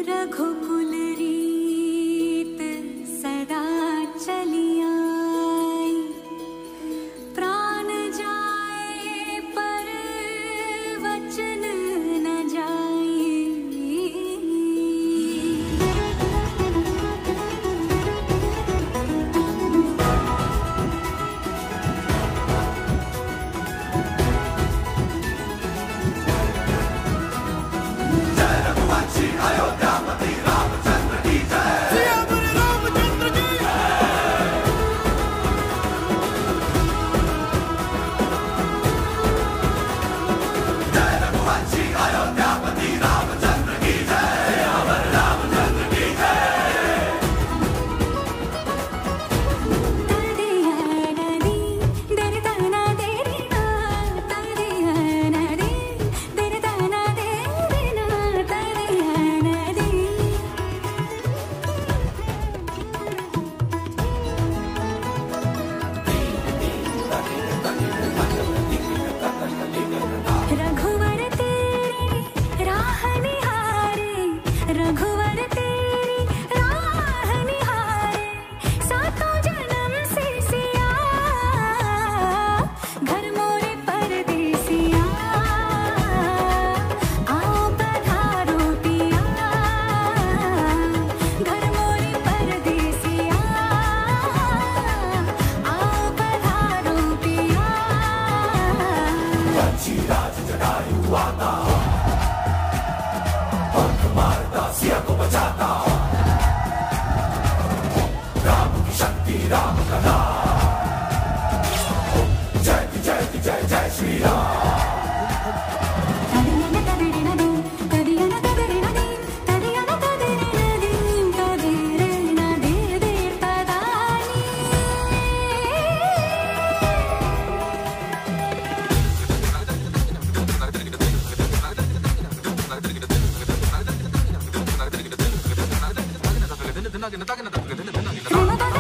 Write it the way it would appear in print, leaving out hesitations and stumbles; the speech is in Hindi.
रघुकुल रीत सदा चली आई, प्राण जाए पर वचन न जाए। रघुवर तेरी राह निहारे, सातों जन्म से सिया, घर मोरे परदेसिया। आओ पधारो पिया, घर मोरे परदेसिया। आओ पधारो पिया। पंछी राज जटायु आता, मारता सिया को बचाता, राम की शक्ति राम का नाम। जय जय जय जय श्री राम। Come on.